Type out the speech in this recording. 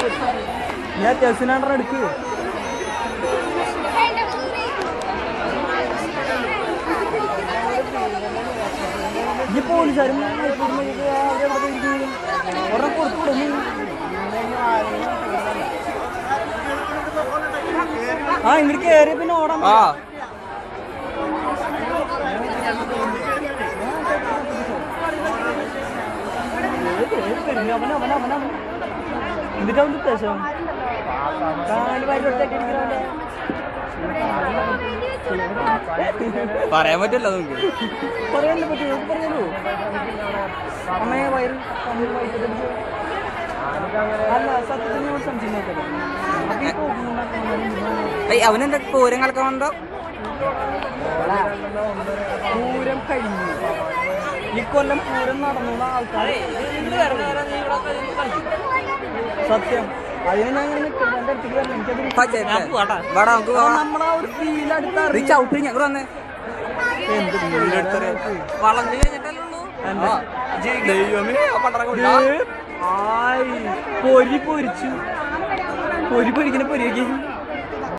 ഞാൻ അത്യാവശ്യം എടുക്ക് ഈ പോലീസുകാരും ഒരെണ്ണം കൊടുത്തു ആ ഇങ്ങോട്ട് കയറിയ പിന്നെ ഓടാൻ എന്നിട്ട് അവന്റെ ഉദ്ദേശം കാല് വരിട്ടൊക്കെ പറയാൻ പറ്റില്ല നമുക്ക് പറയാനല്ലേ പറ്റുമോ പറയാലോ അമ്മയെ വയറ് അല്ല സത്യത്തിന് സംശയം അവനെന്താ പൂരം കളിക്കാൻ വന്നോ പൂരം കഴിഞ്ഞു ഈ കൊല്ലം പൂരം നടന്നുള്ള ആൾക്കാരെ സത്യം അതിന് ഞാൻ ഇങ്ങനെ നിൽക്കുന്നത് എൻ്റെ അടുത്തേക്ക് വരണം എനിക്കത് നമ്മളാ ഒരു ഫീൽ അടുത്ത് ചവിട്ടി ഞങ്ങൾ വന്നേ വളഞ്ഞു പൊരി പൊരിച്ചു പൊരി പൊരിക്കുന്ന പൊരിയൊക്കെ